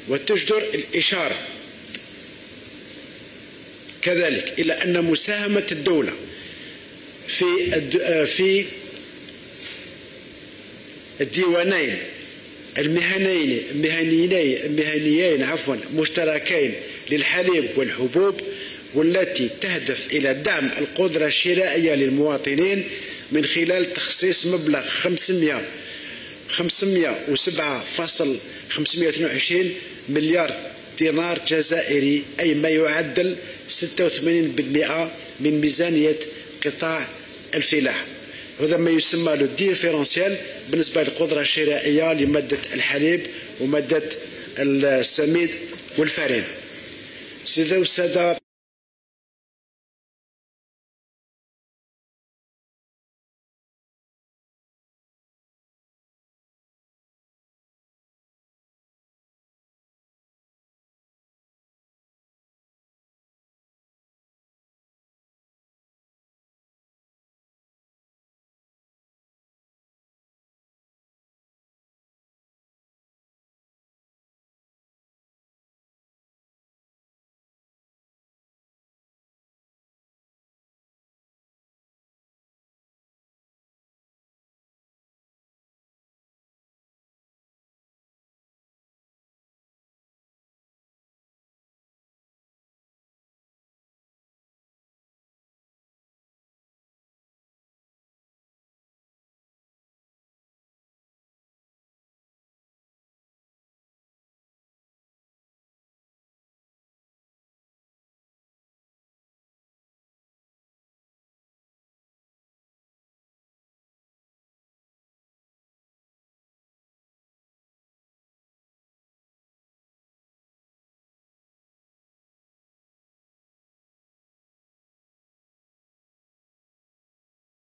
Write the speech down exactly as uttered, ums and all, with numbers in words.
وتجدر الإشارة كذلك إلى أن مساهمة الدولة في في الديوانين المهنيين المهنيين المهنيين عفوا مشتركين للحليب والحبوب، والتي تهدف إلى دعم القدرة الشرائية للمواطنين من خلال تخصيص مبلغ خمسمائة وسبعة فاصلة خمسمائة واثنين وعشرين مليار دينار جزائري، أي ما يعدل ستة وثمانين بالمئة من ميزانية قطاع الفلاحة. هذا ما يسمى له ديفيرونسيال بالنسبة للقدرة الشرائية لمادة الحليب ومادة السميد والفارين. سيدي والسادة،